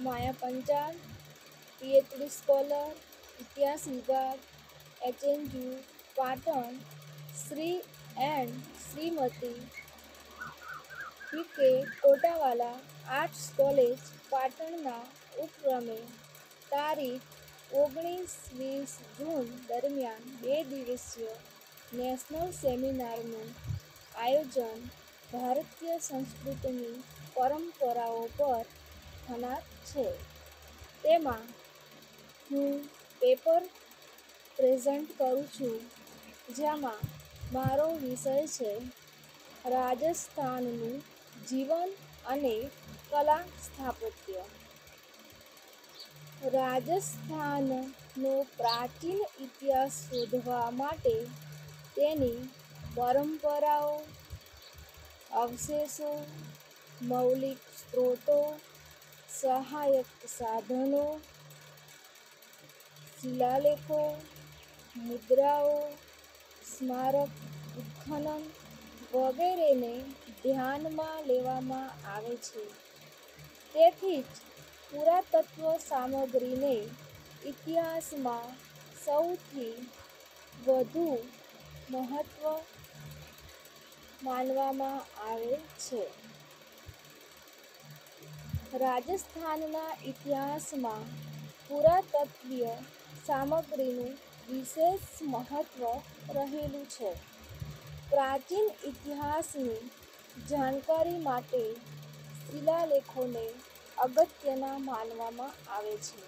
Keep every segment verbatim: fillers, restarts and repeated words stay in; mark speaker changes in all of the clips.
Speaker 1: માયા Panchal, PhD scholar, ઇતિહાસ વિભાગ, HNU Patan, Shri and Shrimati P K Kotawala arts college પાટણના ઉપક્રમે તારીખ ઓગણીસ વીસ જૂન દરમિયાન બે દિવસીય નેશનલ સેમિનારનું આયોજન ભારતીય સંસ્કૃતિની પરંપરાઓ પર થનાર છે. તેમાં હું પેપર પ્રેઝન્ટ કરું છું, જેમાં મારો વિષય છે રાજસ્થાનનું જીવન અને કલા સ્થાપત્ય. રાજસ્થાનનો પ્રાચીન ઇતિહાસ શોધવા માટે તેની પરંપરાઓ, અવશેષો, મૌલિક સ્ત્રોતો, સહાયક સાધનો, શિલાલેખો, મુદ્રાઓ, સ્મારક ઉત્ખનન વગેરેને ધ્યાનમાં લેવામાં આવે છે. તેથી જ પુરાતત્વ સામગ્રીને ઇતિહાસમાં સૌથી વધુ મહત્વ માનવામાં આવે છે. રાજસ્થાનના ઇતિહાસમાં પુરાતત્વીય સામગ્રીનું વિશેષ મહત્વ રહેલું છે. પ્રાચીન ઇતિહાસની જાણકારી માટે શિલાલેખોને અગત્યના માનવામાં આવે છે.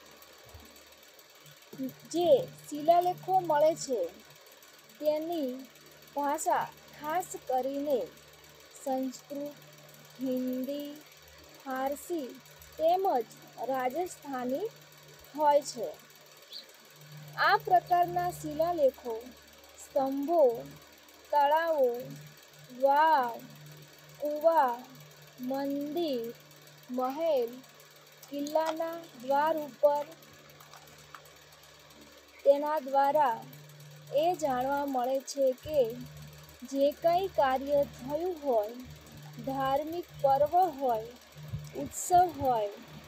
Speaker 1: જે શિલાલેખો મળે છે તેની ભાષા ખાસ કરીને સંસ્કૃત, હિન્દી, ફારસી તેમજ રાજસ્થાની હોય છે. આ પ્રકારના શિલાલેખો સ્તંભો, તળાવો, વાવ, કૂવા, મંદિર, મહેલ, કિલ્લાના દ્વાર ઉપર તેના દ્વારા એ જાણવા મળે છે કે જે કંઈ કાર્ય થયું હોય, ધાર્મિક પર્વ હોય, ઉત્સવ હોય,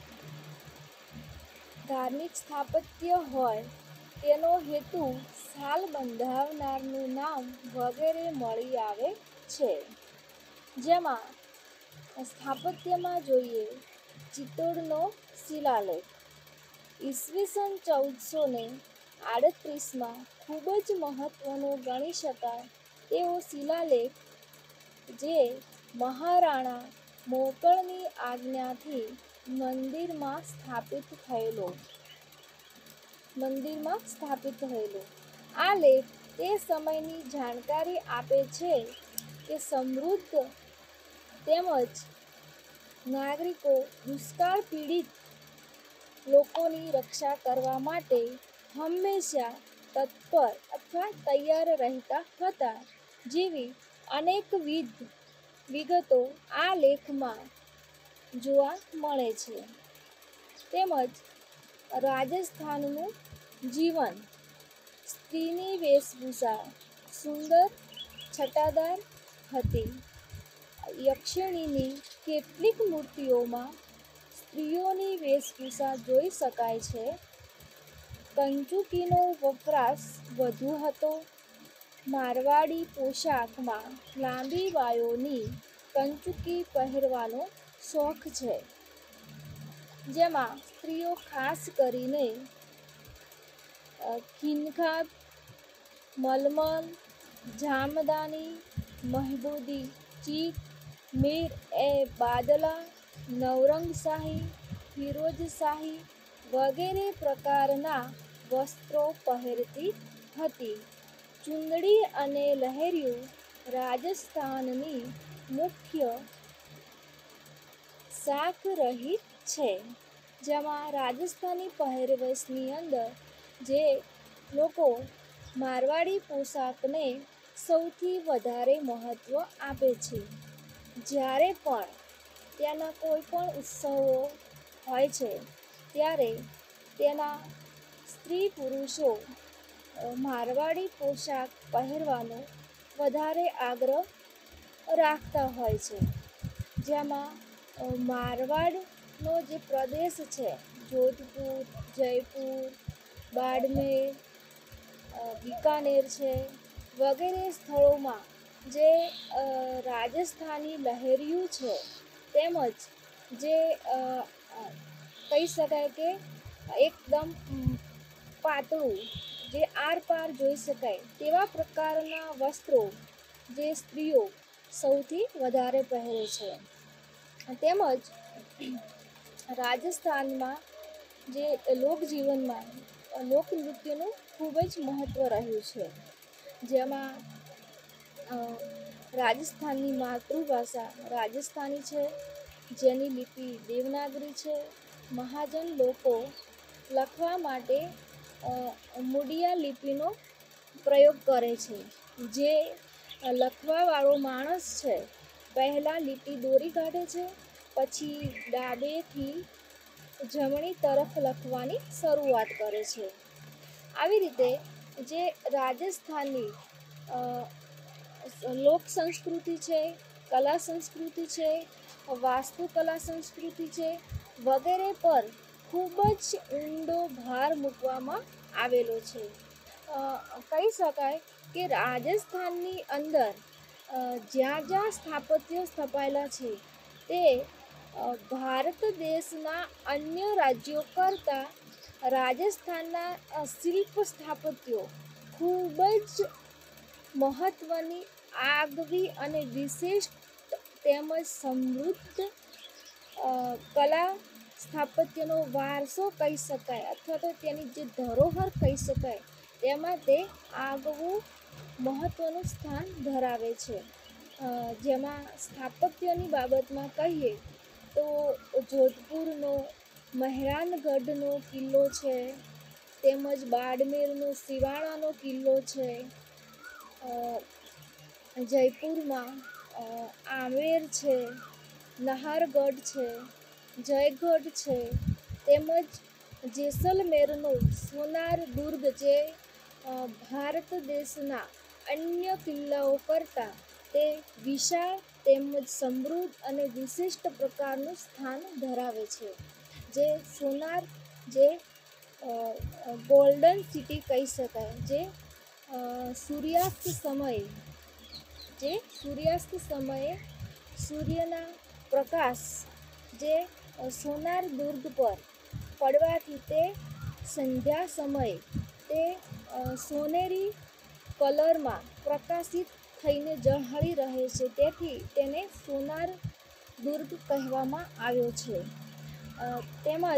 Speaker 1: ધાર્મિક સ્થાપત્ય હોય, તેનો હેતુ, સાલ બંધાવનારનું નામ વગેરે મળી આવે છે. જેમાં સ્થાપત્યમાં જોઈએ ચિત્તોડનો શિલાલેખ ઈસવીસન ચૌદસો ને આડત્રીસમાં ખૂબ જ મહત્વનો ગણી શકાય તેવો શિલાલેખ, જે મહારાણા મોકળની આજ્ઞાથી મંદિરમાં સ્થાપિત થયેલો મંદિરમાં સ્થાપિત થયેલો આ લેખ તે સમયની જાણકારી આપે છે કે સમૃદ્ધ તેમજ નાગરિકો દુષ્કાળ પીડિત લોકોની રક્ષા કરવા માટે હંમેશા તત્પર અથવા તૈયાર રહેતા હતા જેવી અનેકવિધ વિગતો આ લેખમાં જોવા મળે છે. તેમજ રાજસ્થાનનું જીવન, સ્ત્રીની વેશભૂષા સુંદર છટાદાર હતી. યક્ષિણીની કેટલીક મૂર્તિઓમાં સ્ત્રીઓની વેશભૂષા જોઈ શકાય છે. કંચુકીનો વપરાશ વધુ હતો. મારવાડી પોશાકમાં લાંબી બાંયોની કંચુકી પહેરવાનો શોખ છે, જેમાં સ્ત્રીઓ ખાસ કરીને ખિનખાબ, મલમલ, જામદાની, મહેબૂદી ચીક, મીર એ બાદલા, નવરંગશાહી, ફિરોજશાહી વગેરે પ્રકારના વસ્ત્રો પહેરતી હતી. ચુંદડી અને લહેરિયું રાજસ્થાનની મુખ્ય શાખ રહી છે. જેમાં રાજસ્થાની પહેરવેશની અંદર જે લોકો મારવાડી પોશાકને સૌથી વધારે મહત્વ આપે છે. જ્યારે પણ ત્યાંના કોઈ પણ ઉત્સવો હોય છે ત્યારે તેના સ્ત્રી પુરુષો મારવાડી પોશાક પહેરવાનો વધારે આગ્રહ રાખતા હોય છે. જેમાં મારવાડ નો જે પ્રદેશ છે, જોધપુર, જયપુર, બાડમેર, અ, બીકાનેર છે વગેરે સ્થળોમાં જે અ, રાજસ્થાની લહેરિયું છે, તેમજ જે અ, અ, કહી શકાય કે એકદમ ઉમ, પાતળું, જે આર પાર જોઈ શકાય તેવા પ્રકારના વસ્ત્રો જે સ્ત્રીઓ સૌથી વધારે પહેરે છે. તેમજ રાજસ્થાનમાં જે લોકજીવનમાં લોકનૃત્યનું ખૂબ જ મહત્ત્વ રહ્યું છે, જેમાં અ, રાજસ્થાનની માતૃભાષા રાજસ્થાની છે, જેની લિપિ દેવનાગરી છે. મહાજન લોકો લખવા માટે અ, મુડિયા લિપિનો પ્રયોગ કરે છે. જે લખવાવાળો માણસ છે પહેલાં લીટી દોરી કાઢે છે, પછી ડાબેથી જમણી તરફ લખવાની શરૂઆત કરે છે. આવી રીતે જે રાજસ્થાનની અ, લોક સંસ્કૃતિ છે, કલા સંસ્કૃતિ છે, વાસ્તુકલા સંસ્કૃતિ છે વગેરે પર ખૂબ જ ઊંડો ભાર મૂકવામાં આવેલો છે. અ, કહી શકાય કે રાજસ્થાનની અંદર અ, જ્યાં જ્યાં સ્થાપત્યો સ્થપાયેલા છે તે અ, ભારત દેશના અન્ય રાજ્યો કરતાં રાજસ્થાનના અ, શિલ્પ સ્થાપત્યો ખૂબ જ મહત્ત્વની, આગવી અને વિશિષ્ટ તેમજ સમૃદ્ધ અ, કલા સ્થાપત્યનો વારસો કહી શકાય અથવા તો તેની જે ધરોહર કહી શકાય તેમાં તે આગવું મહત્ત્વનું સ્થાન ધરાવે છે. અ, જેમાં સ્થાપત્યની બાબતમાં કહીએ તો જોધપુરનો મહેરાનગઢનો કિલ્લો છે, તેમજ બાડમેરનો સિવાણાનો કિલ્લો છે, અ, જયપુરમાં અ, આમેર છે, નહારગઢ છે, જયગઢ છે, તેમજ જેસલમેરનો સોનાર દુર્ગ જે અ, ભારત દેશના અન્ય કિલ્લાઓ કરતાં તે વિશાળ તેમજ સમૃદ્ધ અને વિશિષ્ટ પ્રકારનું સ્થાન ધરાવે છે. જે સોનાર જે અ, અ, ગોલ્ડન સિટી કહી શકાય, જે અ, સૂર્યાસ્ત સમયે જે સૂર્યાસ્ત સમયે સૂર્યના પ્રકાશ જે અ, સોનાર દુર્ગ પર પડવાથી તે સંધ્યા સમયે તે અ, સોનેરી કલરમાં પ્રકાશિત થઈને ઝળહળી રહે છે, તેથી તેને સોનાર દુર્ગ કહેવામાં આવ્યો છે. અ, તેમજ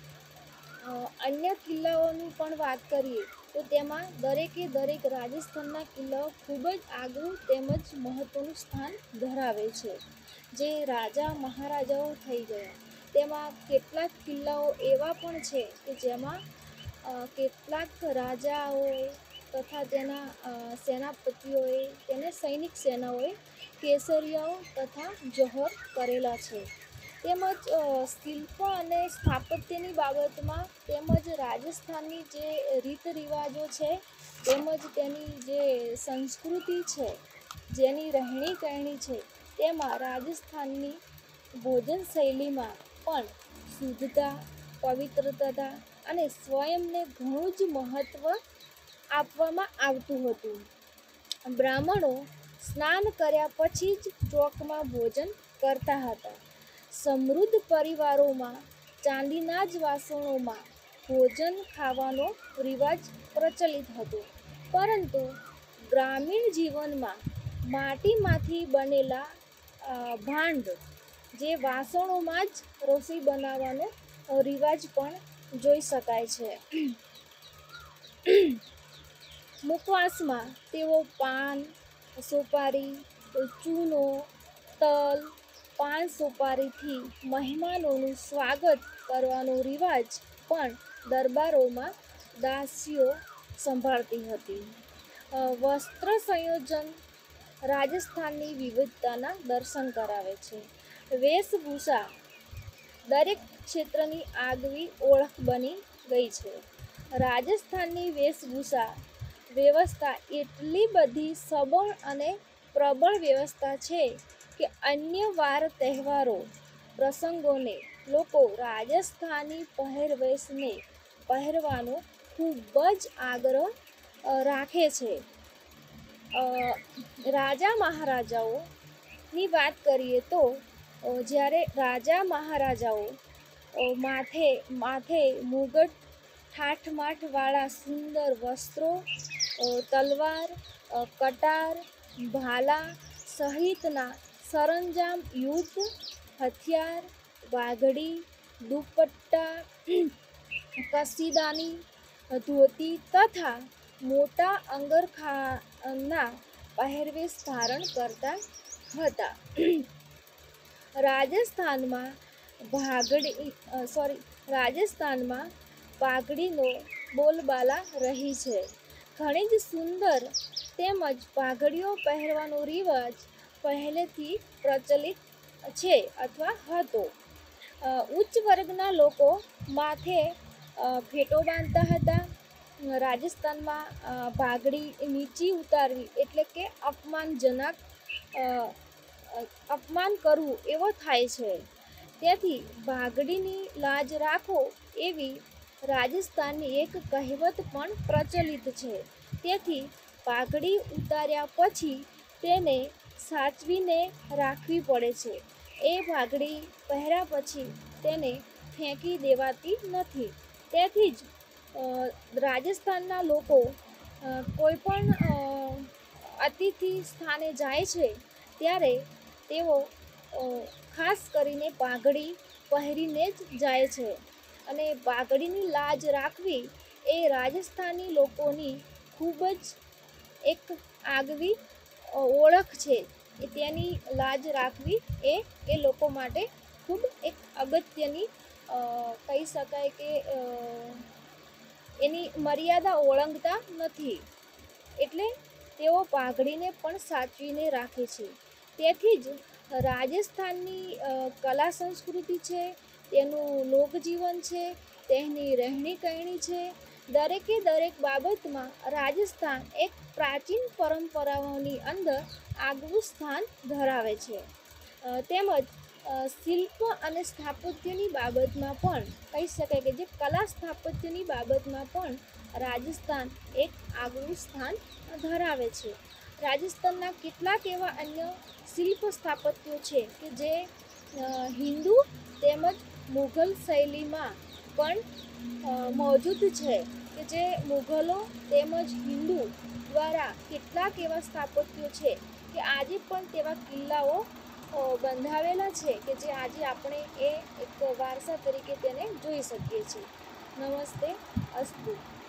Speaker 1: અ, અન્ય કિલ્લાઓની પણ વાત કરીએ તો તેમાં દરેકે દરેક રાજસ્થાનના કિલ્લાઓ ખૂબ જ આગવું તેમજ મહત્ત્વનું સ્થાન ધરાવે છે. જે રાજા મહારાજાઓ થઈ ગયા તેમાં કેટલાક કિલ્લાઓ એવા પણ છે કે જેમાં અ, કેટલાક રાજાઓએ તથા તેના અ, સેનાપતિઓએ તેને સૈનિક સેનાઓએ કેસરિયાઓ તથા જોહર કરેલા છે. તેમજ અ, શિલ્પ અને સ્થાપત્યની બાબતમાં તેમજ રાજસ્થાનની જે રીત રિવાજો છે તેમજ તેની જે સંસ્કૃતિ છે, જેની રહેણી કહેણી છે, તેમાં રાજસ્થાનની ભોજન શૈલીમાં પણ શુદ્ધતા, પવિત્રતા અને સ્વયંને ઘણું જ મહત્ત્વ આપવામાં આવતું હતું. બ્રાહ્મણો સ્નાન કર્યા પછી જ ચોકમાં ભોજન કરતા હતા. સમૃદ્ધ પરિવારોમાં ચાંદીના જ વાસણોમાં ભોજન ખાવાનો રિવાજ પ્રચલિત હતો, પરંતુ ગ્રામીણ જીવનમાં માટીમાંથી બનેલા અ, ભાંડ જે વાસણોમાં જ રસોઈ બનાવવાનો રિવાજ પણ જોઈ શકાય છે. મુખવાસમાં તેઓ પાન, સોપારી, ચૂનો, તલ, પાન સોપારીથી મહેમાનોનું સ્વાગત કરવાનો રિવાજ પણ દરબારોમાં દાસીઓ સંભાળતી હતી. અ, વસ્ત્ર સંયોજન રાજસ્થાનની વિવિધતાના દર્શન કરાવે છે. વેશભૂષા દરેક ક્ષેત્રની આગવી ઓળખ બની ગઈ છે. રાજસ્થાનની વેશભૂષા વ્યવસ્થા એટલી બધી સબળ અને પ્રબળ વ્યવસ્થા છે કે અન્ય વાર તહેવારો પ્રસંગોને લોકો રાજસ્થાની પહેરવેશને પહેરવાનો ખૂબ જ આગ્રહ અ, રાખે છે. અ, રાજા મહારાજાઓની વાત કરીએ તો અ, જ્યારે રાજા મહારાજાઓ અ, માથે માથે મુગટ ઠાઠમાઠવાળા સુંદર વસ્ત્રો, અ, તલવાર, અ, કટાર, ભાલા સહિતના સરંજામ, યુદ્ધ હથિયાર, વાઘડી, દુપટ્ટા, કસીદાની ધોતી તથા મોટા અંગરખાના પહેરવેશ ધારણ કરતા હતા. રાજસ્થાનમાં ભાગડી સોરી રાજસ્થાનમાં પાઘડીનો બોલબાલા રહી છે. ઘણી જ સુંદર તેમજ પાઘડીઓ પહેરવાનો રિવાજ પહેલેથી પ્રચલિત છે અથવા હતો. અ, ઉચ્ચ વર્ગના લોકો માથે અ, ફેટો બાંધતા હતા. રાજસ્થાનમાં અ, પાઘડી નીચી ઉતારવી એટલે કે અપમાનજનક અ, અ, અપમાન કરવું એવો થાય છે. તેથી પાઘડીની લાજ રાખો એવી રાજસ્થાનની એક કહેવત પણ પ્રચલિત છે. તેથી પાઘડી ઉતાર્યા પછી તેને સાચવીને રાખવી પડે છે. એ પાઘડી પહેર્યા પછી તેને ફેંકી દેવાતી નથી. તેથી જ અ, રાજસ્થાનના લોકો અ, કોઈ પણ અ, અતિથિ સ્થાને જાય છે ત્યારે તેઓ અ, ખાસ કરીને પાઘડી પહેરીને જ જાય છે. અને પાઘડીની લાજ રાખવી એ રાજસ્થાની લોકોની ખૂબ જ એક આગવી અ, ઓળખ છે. એ તેની લાજ રાખવી એ એ લોકો માટે ખૂબ એક અગત્યની અ, કહી શકાય કે અ, એની મર્યાદા ઓળંગતા નથી. એટલે તેઓ પાઘડીને પણ સાચવીને રાખે છે. તેથી જ રાજસ્થાનની અ, કલા સંસ્કૃતિ છે, તેનું લોકજીવન છે, તેની રહેણી કહેણી છે, દરેકે દરેક બાબતમાં રાજસ્થાન એક પ્રાચીન પરંપરાઓની અંદર આગવું સ્થાન ધરાવે છે. અ, તેમજ અ, શિલ્પ અને સ્થાપત્યની બાબતમાં પણ કહી શકાય કે જે કલા સ્થાપત્યની બાબતમાં પણ રાજસ્થાન એક આગવું સ્થાન ધરાવે છે. રાજસ્થાનના કેટલાક એવા અન્ય શિલ્પ સ્થાપત્યો છે કે જે અ, હિન્દુ તેમજ મુઘલ શૈલીમાં પણ અ, મોજૂદ છે. કે જે મુઘલો તેમજ હિન્દુ દ્વારા કેટલાક એવા સ્થાપત્યો છે કે આજે પણ તેવા કિલ્લાઓ અ, બંધાવેલા છે કે જે આજે આપણે એ એક વારસા તરીકે તેને જોઈ શકીએ છીએ. નમસ્તે, અસ્તુ.